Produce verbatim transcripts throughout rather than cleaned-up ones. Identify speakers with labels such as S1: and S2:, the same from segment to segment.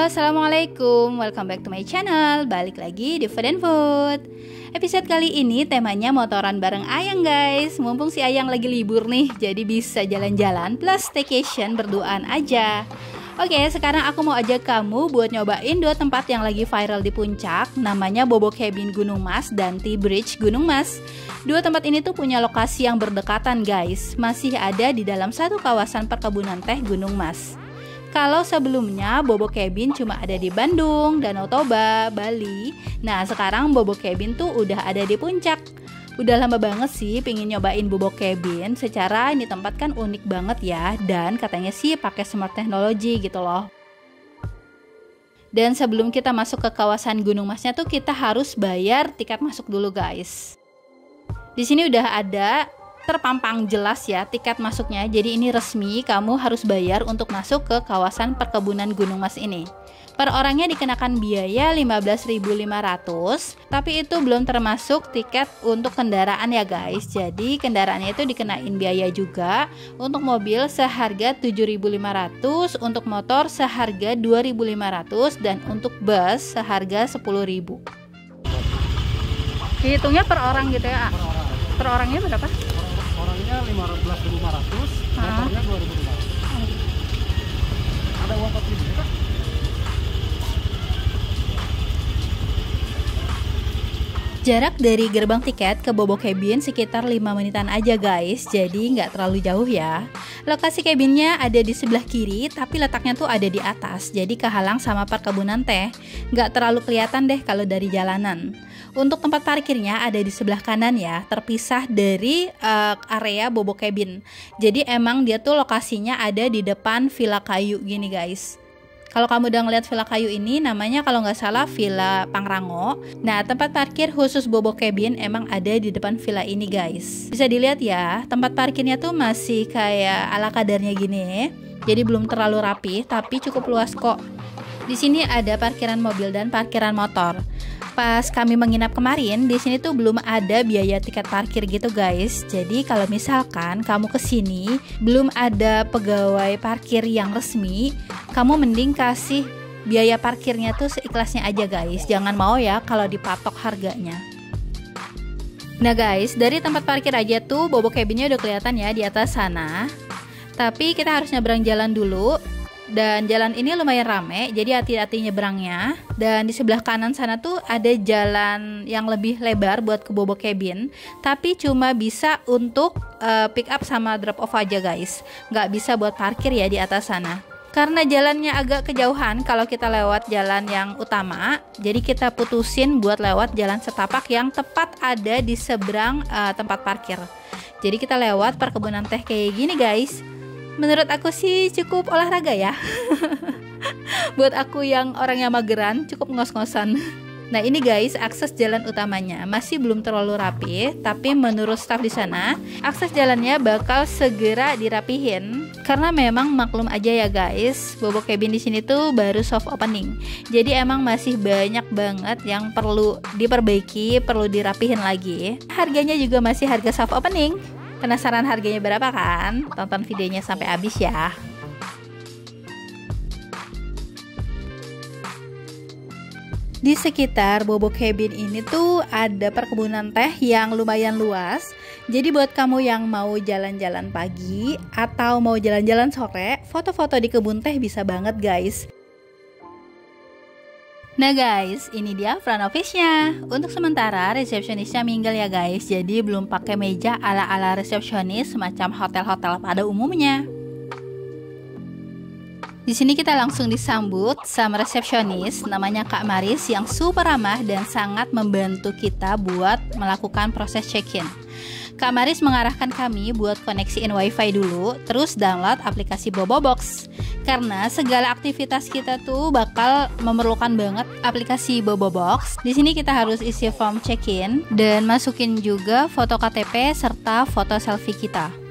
S1: Assalamualaikum, welcome back to my channel. Balik lagi di Food and Food. Episode kali ini temanya motoran bareng Ayang guys. Mumpung si Ayang lagi libur nih, jadi bisa jalan-jalan plus staycation berduaan aja. Oke, sekarang aku mau ajak kamu buat nyobain dua tempat yang lagi viral di Puncak. Namanya Bobo Cabin Gunung Mas dan Tea Bridge Gunung Mas. Dua tempat ini tuh punya lokasi yang berdekatan guys. Masih ada di dalam satu kawasan perkebunan teh Gunung Mas. Kalau sebelumnya Bobo Cabin cuma ada di Bandung, Danau Toba, Bali. Nah sekarang Bobo Cabin tuh udah ada di Puncak. Udah lama banget sih pengen nyobain Bobo Cabin. Secara ini tempat kan unik banget ya. Dan katanya sih pakai smart technology gitu loh. Dan sebelum kita masuk ke kawasan Gunung Masnya tuh kita harus bayar tiket masuk dulu guys. Di sini udah ada terpampang jelas ya tiket masuknya. Jadi ini resmi, kamu harus bayar untuk masuk ke kawasan perkebunan Gunung Mas ini. Per orangnya dikenakan biaya lima belas ribu lima ratus, tapi itu belum termasuk tiket untuk kendaraan ya guys. Jadi kendaraannya itu dikenain biaya juga. Untuk mobil seharga tujuh ribu lima ratus, untuk motor seharga dua ribu lima ratus, dan untuk bus seharga sepuluh ribu. Hitungnya per orang gitu ya? Per orang. Per orangnya berapa?
S2: Orangnya lima belas ribu lima ratus, motornya dua ribu lima ratus. Ada uang empat ribu kah?
S1: Jarak dari gerbang tiket ke Bobo Cabin sekitar lima menitan aja guys, jadi nggak terlalu jauh ya. Lokasi cabinnya ada di sebelah kiri, tapi letaknya tuh ada di atas, jadi kehalang sama perkebunan teh. Nggak terlalu kelihatan deh kalau dari jalanan. Untuk tempat parkirnya ada di sebelah kanan ya, terpisah dari uh, area Bobo Cabin. Jadi emang dia tuh lokasinya ada di depan Villa Kayu gini guys. Kalau kamu udah ngeliat Villa Kayu ini, namanya kalau nggak salah Villa Pangrango. Nah, tempat parkir khusus Bobo Cabin emang ada di depan villa ini guys. Bisa dilihat ya, tempat parkirnya tuh masih kayak ala kadarnya gini. Jadi belum terlalu rapi, tapi cukup luas kok. Di sini ada parkiran mobil dan parkiran motor. Pas kami menginap kemarin, di sini tuh belum ada biaya tiket parkir gitu guys. Jadi kalau misalkan kamu kesini belum ada pegawai parkir yang resmi, kamu mending kasih biaya parkirnya tuh seikhlasnya aja guys. Jangan mau ya kalau dipatok harganya. Nah guys, dari tempat parkir aja tuh Bobo Cabinnya udah kelihatan ya di atas sana. Tapi kita harus nyebrang jalan dulu. Dan jalan ini lumayan rame, jadi hati-hati nyebrangnya. Dan di sebelah kanan sana tuh ada jalan yang lebih lebar buat ke Bobo Cabin, tapi cuma bisa untuk uh, pick up sama drop off aja guys. Nggak bisa buat parkir ya di atas sana. Karena jalannya agak kejauhan kalau kita lewat jalan yang utama, jadi kita putusin buat lewat jalan setapak yang tepat ada di seberang uh, tempat parkir. Jadi kita lewat perkebunan teh kayak gini guys. Menurut aku sih cukup olahraga ya. Buat aku yang orangnya mageran, cukup ngos-ngosan. Nah ini guys, akses jalan utamanya masih belum terlalu rapi, tapi menurut staf di sana, akses jalannya bakal segera dirapihin. Karena memang maklum aja ya guys, Bobo Cabin di sini tuh baru soft opening. Jadi emang masih banyak banget yang perlu diperbaiki, perlu dirapihin lagi. Harganya juga masih harga soft opening. Penasaran harganya berapa kan? Tonton videonya sampai habis ya. Di sekitar Bobo Cabin ini tuh ada perkebunan teh yang lumayan luas. Jadi buat kamu yang mau jalan-jalan pagi atau mau jalan-jalan sore, foto-foto di kebun teh bisa banget guys. Nah guys, ini dia front office-nya. Untuk sementara resepsionisnya mingle ya guys, jadi belum pakai meja ala-ala resepsionis semacam hotel-hotel pada umumnya. Di sini kita langsung disambut sama resepsionis namanya Kak Maris yang super ramah dan sangat membantu kita buat melakukan proses check-in. Kak Maris mengarahkan kami buat koneksiin wifi dulu, terus download aplikasi Bobo Box. Karena segala aktivitas kita tuh bakal memerlukan banget aplikasi Bobo Box. Di sini kita harus isi form check-in dan masukin juga foto K T P serta foto selfie kita.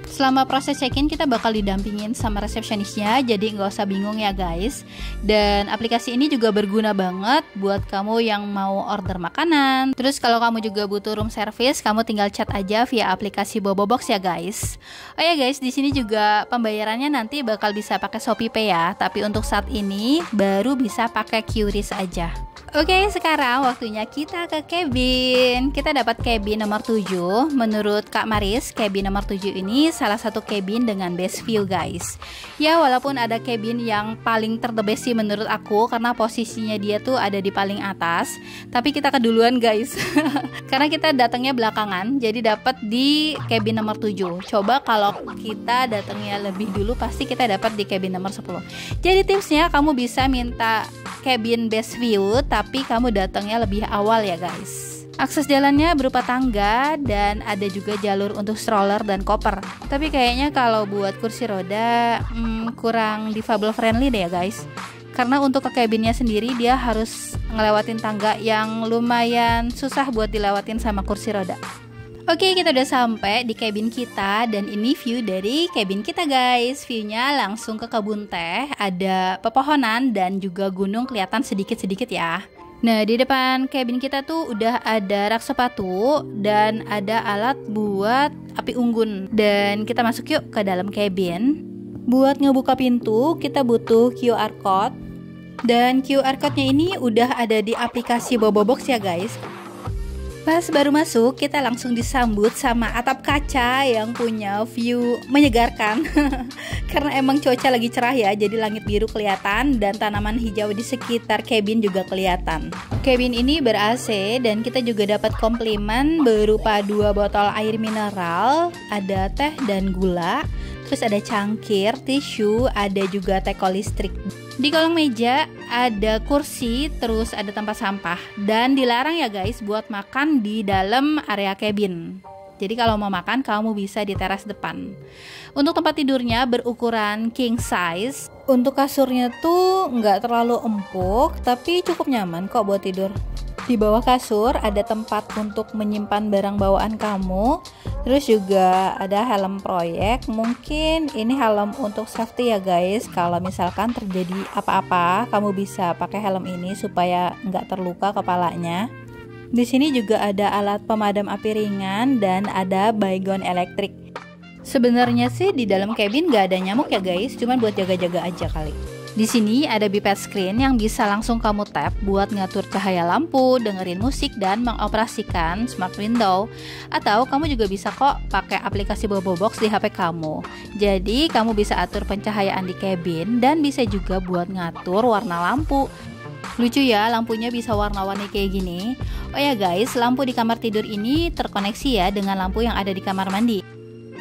S1: Selama proses check-in kita bakal didampingin sama resepsionisnya, jadi nggak usah bingung ya guys. Dan aplikasi ini juga berguna banget buat kamu yang mau order makanan. Terus kalau kamu juga butuh room service, kamu tinggal chat aja via aplikasi Bobobox ya guys. Oh ya guys, di sini juga pembayarannya nanti bakal bisa pakai ShopeePay ya, tapi untuk saat ini baru bisa pakai Q R I S aja. Oke, sekarang waktunya kita ke cabin. Kita dapat cabin nomor tujuh. Menurut Kak Maris, cabin nomor tujuh ini salah satu cabin dengan best view guys. Ya, walaupun ada cabin yang paling terdebes sih menurut aku, karena posisinya dia tuh ada di paling atas, tapi kita keduluan guys. Karena kita datangnya belakangan, jadi dapat di cabin nomor tujuh. Coba kalau kita datangnya lebih dulu, pasti kita dapat di cabin nomor sepuluh. Jadi tipsnya, kamu bisa minta cabin best view, tapi kamu datangnya lebih awal ya guys. Akses jalannya berupa tangga dan ada juga jalur untuk stroller dan koper. Tapi kayaknya kalau buat kursi roda hmm, kurang difabel friendly deh ya guys. Karena untuk ke cabinnya sendiri dia harus ngelewatin tangga yang lumayan susah buat dilewatin sama kursi roda. Oke, kita udah sampai di cabin kita dan ini view dari cabin kita guys. Viewnya langsung ke kebun teh, ada pepohonan dan juga gunung kelihatan sedikit-sedikit ya. Nah, di depan cabin kita tuh udah ada rak sepatu dan ada alat buat api unggun. Dan kita masuk yuk ke dalam cabin. Buat ngebuka pintu kita butuh Q R code. Dan Q R code-nya ini udah ada di aplikasi Bobobox ya guys. Pas baru masuk, kita langsung disambut sama atap kaca yang punya view menyegarkan. Karena emang cuaca lagi cerah ya, jadi langit biru kelihatan dan tanaman hijau di sekitar cabin juga kelihatan. Cabin ini ber-A C dan kita juga dapat komplimen berupa dua botol air mineral, ada teh dan gula, terus ada cangkir, tisu, ada juga teko listrik. Di kolong meja ada kursi, terus ada tempat sampah. Dan dilarang ya guys buat makan di dalam area cabin. Jadi kalau mau makan kamu bisa di teras depan. Untuk tempat tidurnya berukuran king size. Untuk kasurnya tuh nggak terlalu empuk, tapi cukup nyaman kok buat tidur. Di bawah kasur ada tempat untuk menyimpan barang bawaan kamu. Terus juga ada helm proyek. Mungkin ini helm untuk safety ya guys. Kalau misalkan terjadi apa-apa, kamu bisa pakai helm ini supaya nggak terluka kepalanya. Di sini juga ada alat pemadam api ringan dan ada baygon elektrik. Sebenarnya sih di dalam cabin nggak ada nyamuk ya guys, cuman buat jaga-jaga aja kali. Di sini ada biped screen yang bisa langsung kamu tap buat ngatur cahaya lampu, dengerin musik, dan mengoperasikan smart window. Atau kamu juga bisa kok pakai aplikasi Bobobox di H P kamu. Jadi kamu bisa atur pencahayaan di cabin dan bisa juga buat ngatur warna lampu. Lucu ya, lampunya bisa warna-warni kayak gini. Oh ya guys, lampu di kamar tidur ini terkoneksi ya dengan lampu yang ada di kamar mandi.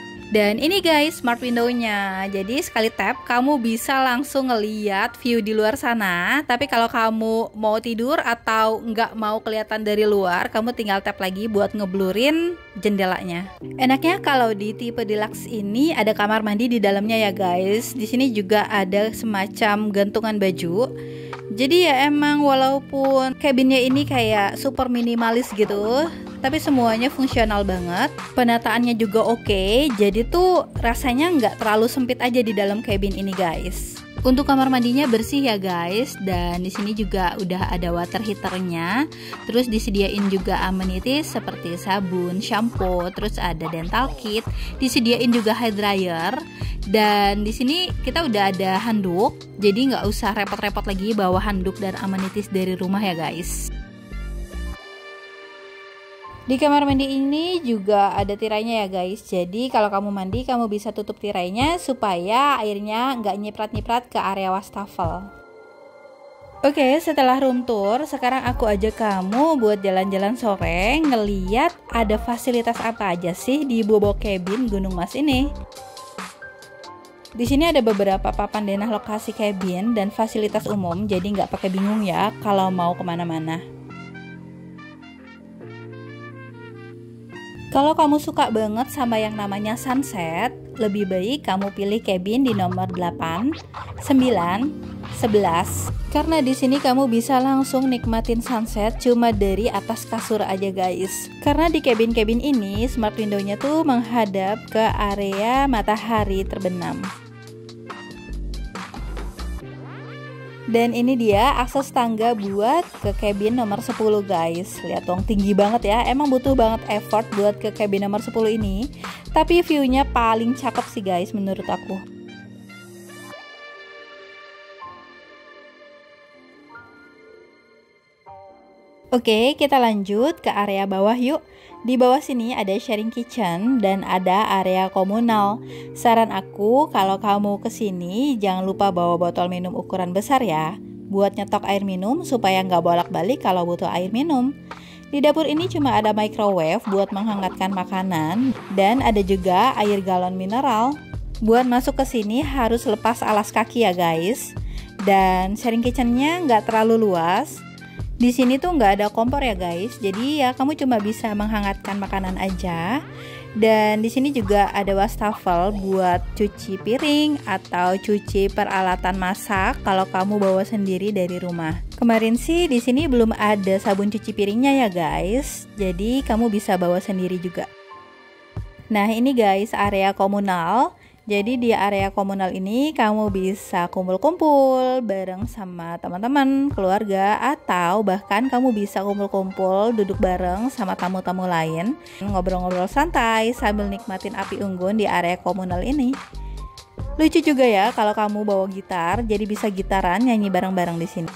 S1: Dan ini guys smart window-nya. Jadi sekali tap kamu bisa langsung ngeliat view di luar sana. Tapi kalau kamu mau tidur atau nggak mau kelihatan dari luar, kamu tinggal tap lagi buat ngeblurin jendelanya. Enaknya kalau di tipe deluxe ini ada kamar mandi di dalamnya ya guys. Di sini juga ada semacam gantungan baju. Jadi ya emang walaupun cabinnya ini kayak super minimalis gitu, tapi semuanya fungsional banget. Penataannya juga oke, jadi tuh rasanya nggak terlalu sempit aja di dalam cabin ini guys. Untuk kamar mandinya bersih ya guys, dan di sini juga udah ada water heaternya. Terus disediain juga amenities seperti sabun, shampoo, terus ada dental kit, disediain juga hair dryer. Dan di sini kita udah ada handuk, jadi nggak usah repot-repot lagi bawa handuk dan amenities dari rumah ya guys. Di kamar mandi ini juga ada tirainya ya guys. Jadi kalau kamu mandi kamu bisa tutup tirainya supaya airnya nggak nyiprat-nyiprat ke area wastafel. Oke, setelah room tour, sekarang aku ajak kamu buat jalan-jalan sore ngeliat ada fasilitas apa aja sih di Bobo Cabin Gunung Mas ini. Di sini ada beberapa papan denah lokasi cabin dan fasilitas umum, jadi nggak pakai bingung ya kalau mau kemana-mana. Kalau kamu suka banget sama yang namanya sunset, lebih baik kamu pilih cabin di nomor delapan, sembilan, sebelas. Karena di sini kamu bisa langsung nikmatin sunset cuma dari atas kasur aja guys. Karena di cabin-cabin ini smart window-nya tuh menghadap ke area matahari terbenam. Dan ini dia akses tangga buat ke cabin nomor sepuluh guys. Lihat dong, tinggi banget ya. Emang butuh banget effort buat ke cabin nomor sepuluh ini. Tapi view-nya paling cakep sih guys menurut aku. Oke, kita lanjut ke area bawah yuk. Di bawah sini ada sharing kitchen dan ada area komunal. Saran aku kalau kamu kesini jangan lupa bawa botol minum ukuran besar ya, buat nyetok air minum supaya nggak bolak-balik kalau butuh air minum. Di dapur ini cuma ada microwave buat menghangatkan makanan dan ada juga air galon mineral. Buat masuk ke sini harus lepas alas kaki ya guys. Dan sharing kitchennya nggak terlalu luas. Di sini tuh nggak ada kompor ya guys, jadi ya kamu cuma bisa menghangatkan makanan aja. Dan di sini juga ada wastafel buat cuci piring atau cuci peralatan masak kalau kamu bawa sendiri dari rumah. Kemarin sih di sini belum ada sabun cuci piringnya ya guys, jadi kamu bisa bawa sendiri juga. Nah ini guys area komunal. Jadi di area komunal ini kamu bisa kumpul-kumpul bareng sama teman-teman, keluarga, atau bahkan kamu bisa kumpul-kumpul duduk bareng sama tamu-tamu lain, ngobrol-ngobrol santai sambil nikmatin api unggun di area komunal ini. Lucu juga ya kalau kamu bawa gitar, jadi bisa gitaran nyanyi bareng-bareng di sini.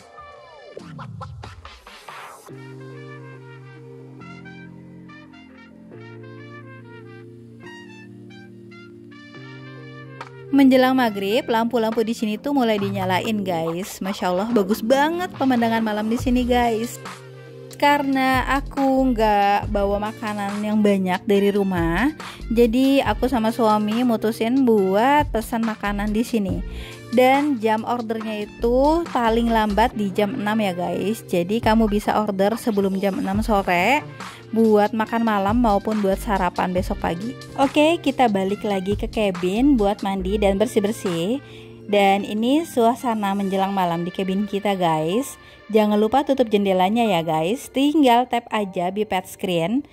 S1: Menjelang maghrib, lampu-lampu di sini tuh mulai dinyalain guys. Masya Allah, bagus banget pemandangan malam di sini guys. Karena aku nggak bawa makanan yang banyak dari rumah, jadi aku sama suami mutusin buat pesan makanan di sini. Dan jam ordernya itu paling lambat di jam enam ya guys. Jadi kamu bisa order sebelum jam enam sore buat makan malam maupun buat sarapan besok pagi. Oke, kita balik lagi ke cabin buat mandi dan bersih-bersih. Dan ini suasana menjelang malam di cabin kita guys. Jangan lupa tutup jendelanya ya guys. Tinggal tap aja biped screen.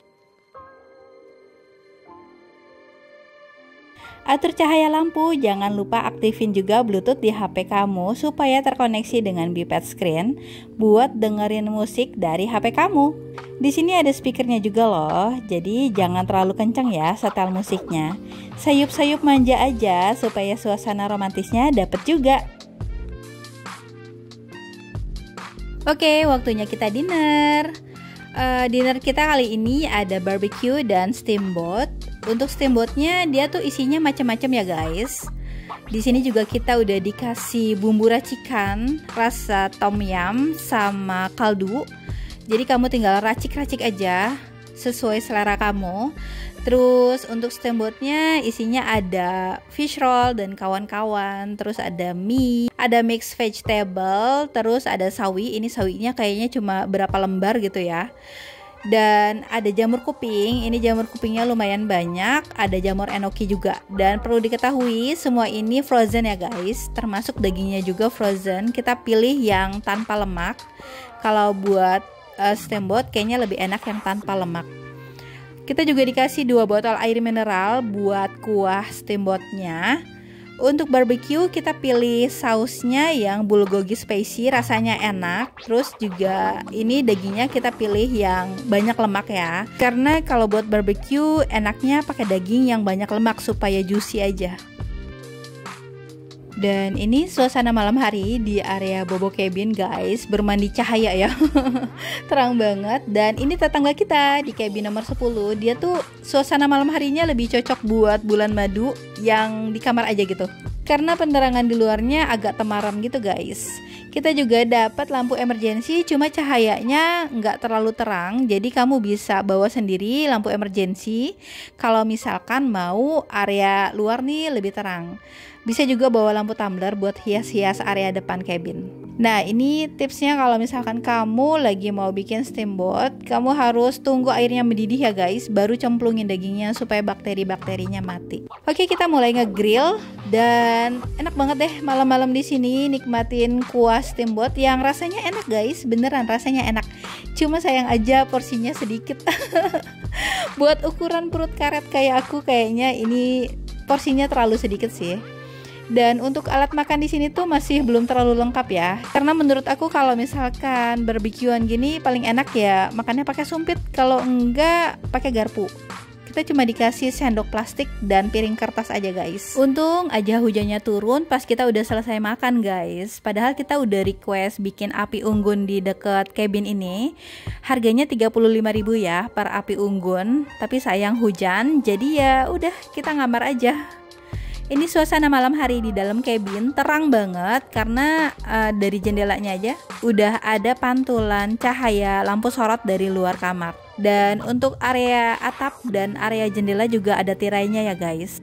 S1: Atur cahaya lampu, jangan lupa aktifin juga Bluetooth di H P kamu supaya terkoneksi dengan biped screen buat dengerin musik dari H P kamu. Di sini ada speakernya juga loh, jadi jangan terlalu kencang ya setel musiknya. Sayup-sayup manja aja supaya suasana romantisnya dapet juga. Oke, waktunya kita dinner. Uh, dinner kita kali ini ada barbecue dan steamboat. Untuk steamboatnya dia tuh isinya macam-macam ya guys. Di sini juga kita udah dikasih bumbu racikan rasa tom yum sama kaldu. Jadi kamu tinggal racik-racik aja sesuai selera kamu. Terus untuk steamboatnya isinya ada fish roll dan kawan-kawan. Terus ada mie, ada mixed vegetable, terus ada sawi. Ini sawinya kayaknya cuma berapa lembar gitu ya. Dan ada jamur kuping, ini jamur kupingnya lumayan banyak, ada jamur enoki juga. Dan perlu diketahui semua ini frozen ya guys, termasuk dagingnya juga frozen. Kita pilih yang tanpa lemak. Kalau buat uh, steamboat kayaknya lebih enak yang tanpa lemak. Kita juga dikasih dua botol air mineral buat kuah steamboatnya. Untuk barbecue kita pilih sausnya yang bulgogi spicy, rasanya enak. Terus juga ini dagingnya kita pilih yang banyak lemak ya. Karena kalau buat barbecue enaknya pakai daging yang banyak lemak supaya juicy aja. Dan ini suasana malam hari di area Bobo Cabin guys, bermandi cahaya ya. Terang banget. Dan ini tetangga kita di cabin nomor sepuluh, dia tuh suasana malam harinya lebih cocok buat bulan madu yang di kamar aja gitu. Karena penerangan di luarnya agak temaram gitu guys. Kita juga dapat lampu emergency, cuma cahayanya nggak terlalu terang, jadi kamu bisa bawa sendiri lampu emergency kalau misalkan mau area luar nih lebih terang. Bisa juga bawa lampu tumbler buat hias-hias area depan cabin. Nah, ini tipsnya kalau misalkan kamu lagi mau bikin steamboat, kamu harus tunggu airnya mendidih ya guys, baru cemplungin dagingnya supaya bakteri-bakterinya mati. Oke, kita mulai nge-grill dan enak banget deh malam-malam di sini nikmatin kuah steamboat yang rasanya enak guys, beneran rasanya enak. Cuma sayang aja porsinya sedikit. Buat ukuran perut karet kayak aku kayaknya ini porsinya terlalu sedikit sih. Dan untuk alat makan di sini tuh masih belum terlalu lengkap ya. Karena menurut aku kalau misalkan barbekyuan gini paling enak ya makannya pakai sumpit, kalau enggak pakai garpu. Kita cuma dikasih sendok plastik dan piring kertas aja guys. Untung aja hujannya turun pas kita udah selesai makan guys. Padahal kita udah request bikin api unggun di deket cabin ini. Harganya tiga puluh lima ribu ya per api unggun. Tapi sayang hujan, jadi ya udah kita ngamar aja. Ini suasana malam hari di dalam cabin terang banget karena uh, dari jendelanya aja udah ada pantulan cahaya lampu sorot dari luar kamar. Dan untuk area atap dan area jendela juga ada tirainya ya guys.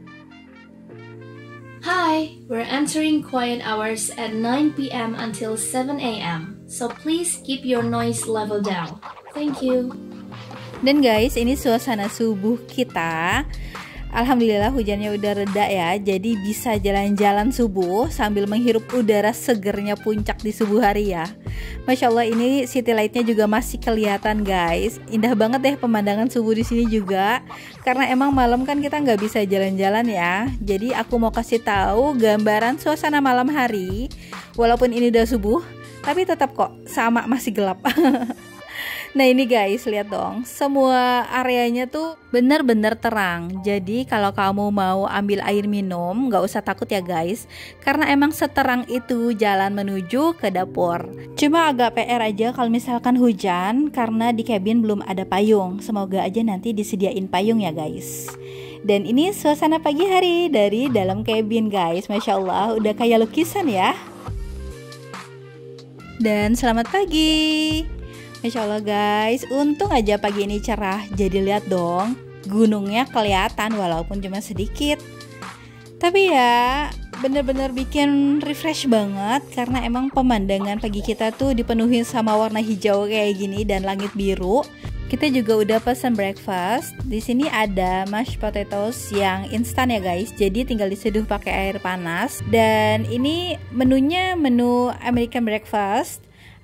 S3: Hi, we're entering quiet hours at nine p m until seven a m So please keep your noise level down. Thank you.
S1: Dan guys, ini suasana subuh kita. Alhamdulillah hujannya udah reda ya, jadi bisa jalan-jalan subuh sambil menghirup udara segernya puncak di subuh hari ya. Masya Allah, ini city lightnya juga masih kelihatan guys. Indah banget deh pemandangan subuh di sini juga. Karena emang malam kan kita nggak bisa jalan-jalan ya. Jadi aku mau kasih tahu gambaran suasana malam hari. Walaupun ini udah subuh, tapi tetap kok sama masih gelap. Nah ini guys, lihat dong, semua areanya tuh bener-bener terang. Jadi kalau kamu mau ambil air minum, nggak usah takut ya guys, karena emang seterang itu jalan menuju ke dapur. Cuma agak P R aja kalau misalkan hujan, karena di cabin belum ada payung. Semoga aja nanti disediain payung ya guys. Dan ini suasana pagi hari dari dalam cabin guys, Masya Allah, udah kayak lukisan ya. Dan selamat pagi. Masya Allah guys, untung aja pagi ini cerah. Jadi lihat dong, gunungnya kelihatan walaupun cuma sedikit. Tapi ya bener-bener bikin refresh banget. Karena emang pemandangan pagi kita tuh dipenuhi sama warna hijau kayak gini dan langit biru. Kita juga udah pesan breakfast. Di sini ada mashed potatoes yang instan ya guys. Jadi tinggal diseduh pakai air panas. Dan ini menunya menu American breakfast.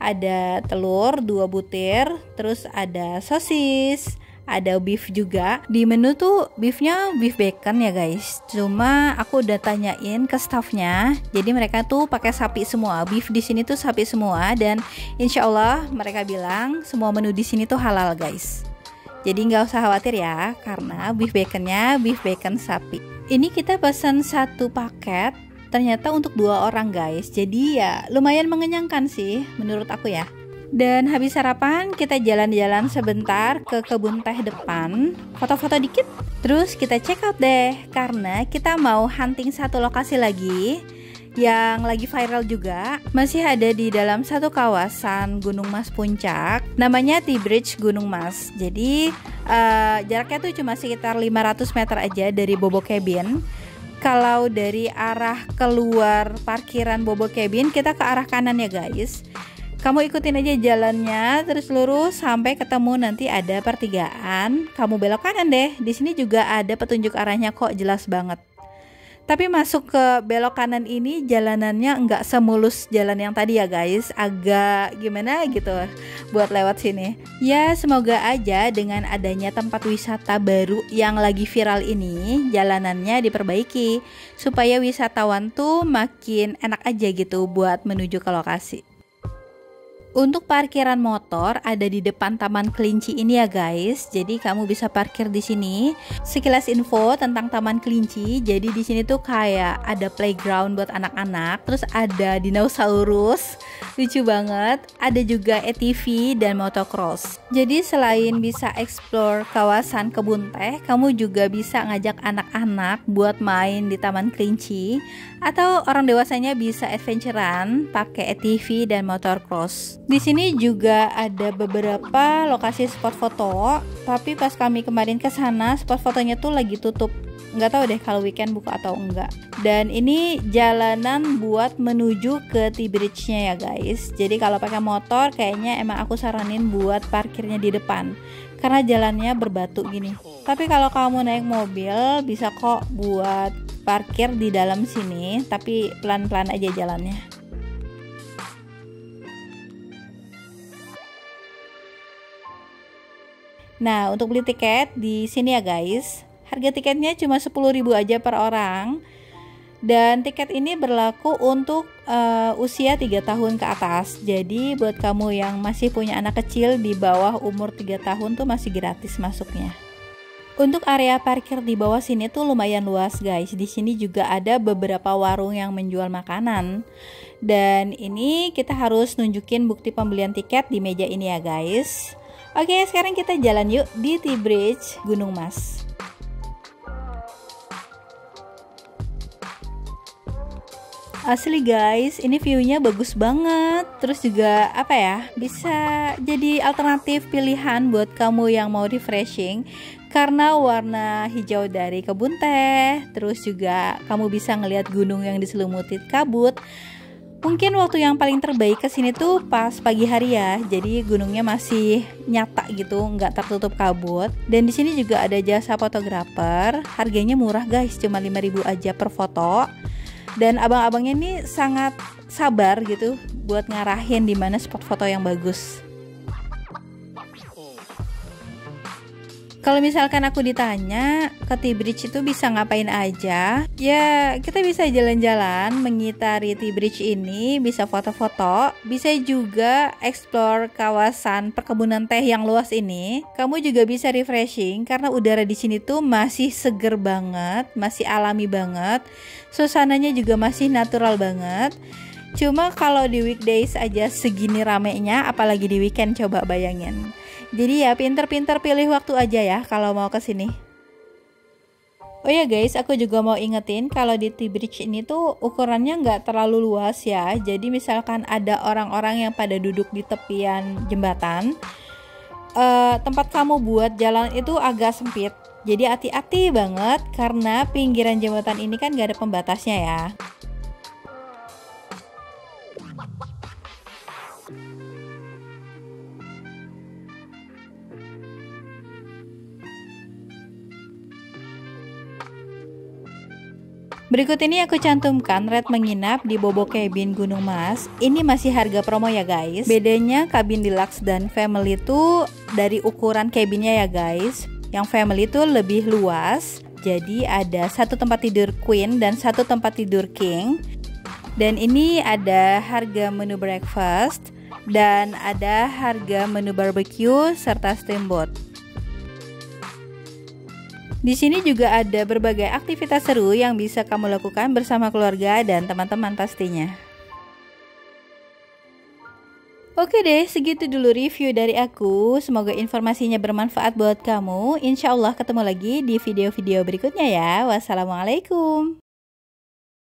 S1: Ada telur dua butir, terus ada sosis, ada beef juga. Di menu tuh beefnya beef bacon ya guys. Cuma aku udah tanyain ke staffnya, jadi mereka tuh pakai sapi semua. Beef di sini tuh sapi semua dan insya Allah mereka bilang semua menu di sini tuh halal guys. Jadi nggak usah khawatir ya, karena beef baconnya beef bacon sapi. Ini kita pesan satu paket. Ternyata untuk dua orang guys. Jadi ya lumayan mengenyangkan sih menurut aku ya. Dan habis sarapan kita jalan-jalan sebentar ke kebun teh depan, foto-foto dikit. Terus kita check out deh, karena kita mau hunting satu lokasi lagi yang lagi viral juga. Masih ada di dalam satu kawasan Gunung Mas Puncak, namanya T-Bridge Gunung Mas. Jadi uh, jaraknya tuh cuma sekitar lima ratus meter aja dari Bobo Cabin. Kalau dari arah keluar parkiran Bobo Cabin, kita ke arah kanan ya guys. Kamu ikutin aja jalannya terus lurus sampai ketemu nanti ada pertigaan. Kamu belok kanan deh. Di sini juga ada petunjuk arahnya kok, jelas banget. Tapi masuk ke belok kanan ini jalanannya nggak semulus jalan yang tadi ya guys. Agak gimana gitu buat lewat sini. Ya semoga aja dengan adanya tempat wisata baru yang lagi viral ini, jalanannya diperbaiki supaya wisatawan tuh makin enak aja gitu buat menuju ke lokasi. Untuk parkiran motor ada di depan Taman Kelinci ini ya guys. Jadi kamu bisa parkir di sini. Sekilas info tentang Taman Kelinci. Jadi di sini tuh kayak ada playground buat anak-anak. Terus ada dinosaurus, lucu banget. Ada juga A T V dan motocross. Jadi selain bisa explore kawasan kebun teh, kamu juga bisa ngajak anak-anak buat main di Taman Kelinci. Atau orang dewasanya bisa adventurean pakai A T V dan motocross. Di sini juga ada beberapa lokasi spot foto, tapi pas kami kemarin ke sana spot fotonya tuh lagi tutup nggak tahu deh kalau weekend buka atau enggak. Dan ini jalanan buat menuju ke T-Bridge-nya ya guys. Jadi kalau pakai motor kayaknya emang aku saranin buat parkirnya di depan karena jalannya berbatu gini. Tapi kalau kamu naik mobil bisa kok buat parkir di dalam sini, tapi pelan-pelan aja jalannya. Nah, untuk beli tiket di sini ya guys, harga tiketnya cuma sepuluh ribu aja per orang. Dan tiket ini berlaku untuk uh, usia tiga tahun ke atas. Jadi buat kamu yang masih punya anak kecil di bawah umur tiga tahun tuh masih gratis masuknya. Untuk area parkir di bawah sini tuh lumayan luas guys. Di sini juga ada beberapa warung yang menjual makanan. Dan ini kita harus nunjukin bukti pembelian tiket di meja ini ya guys. Oke, sekarang kita jalan yuk di T-Bridge Gunung Mas. Asli guys, ini view-nya bagus banget. Terus juga apa ya, bisa jadi alternatif pilihan buat kamu yang mau refreshing karena warna hijau dari kebun teh. Terus juga kamu bisa ngelihat gunung yang diselimuti kabut. Mungkin waktu yang paling terbaik ke sini tuh pas pagi hari ya. Jadi gunungnya masih nyata gitu, nggak tertutup kabut. Dan di sini juga ada jasa fotografer. Harganya murah guys, cuma lima ribu aja per foto. Dan abang-abangnya ini sangat sabar gitu buat ngarahin di mana spot foto yang bagus. Kalau misalkan aku ditanya ke T-Bridge itu bisa ngapain aja, ya kita bisa jalan-jalan mengitari T-Bridge ini, bisa foto-foto, bisa juga explore kawasan perkebunan teh yang luas ini. Kamu juga bisa refreshing karena udara di sini tuh masih seger banget, masih alami banget, suasananya juga masih natural banget. Cuma kalau di weekdays aja segini ramenya, apalagi di weekend, coba bayangin. Jadi ya pinter-pinter pilih waktu aja ya kalau mau kesini. Oh ya guys, aku juga mau ingetin kalau di T-Bridge ini tuh ukurannya nggak terlalu luas ya. Jadi misalkan ada orang-orang yang pada duduk di tepian jembatan, uh, tempat kamu buat jalan itu agak sempit. Jadi hati-hati banget karena pinggiran jembatan ini kan nggak ada pembatasnya ya. Berikut ini aku cantumkan rate menginap di Bobo Cabin Gunung Mas. Ini masih harga promo ya guys. Bedanya kabin deluxe dan family itu dari ukuran cabinnya ya guys. Yang family itu lebih luas. Jadi ada satu tempat tidur queen dan satu tempat tidur king. Dan ini ada harga menu breakfast dan ada harga menu barbecue serta steamboat. Di sini juga ada berbagai aktivitas seru yang bisa kamu lakukan bersama keluarga dan teman-teman pastinya. Oke deh, segitu dulu review dari aku. Semoga informasinya bermanfaat buat kamu. Insya Allah ketemu lagi di video-video berikutnya ya. Wassalamualaikum.